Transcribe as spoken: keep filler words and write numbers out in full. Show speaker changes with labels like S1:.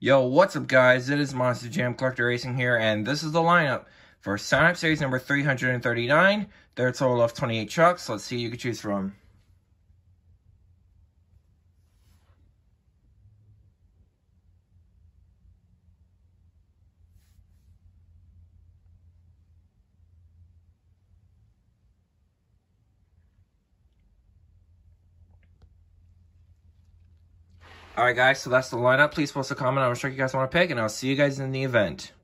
S1: Yo, what's up guys? It is Monster Jam Collector Racing here, and this is the lineup for sign-up series number three hundred thirty-nine. There are a total of twenty-eight trucks. Let's see who you can choose from. Alright guys, so that's the lineup. Please post a comment on which truck you guys want to pick, and I'll see you guys in the event.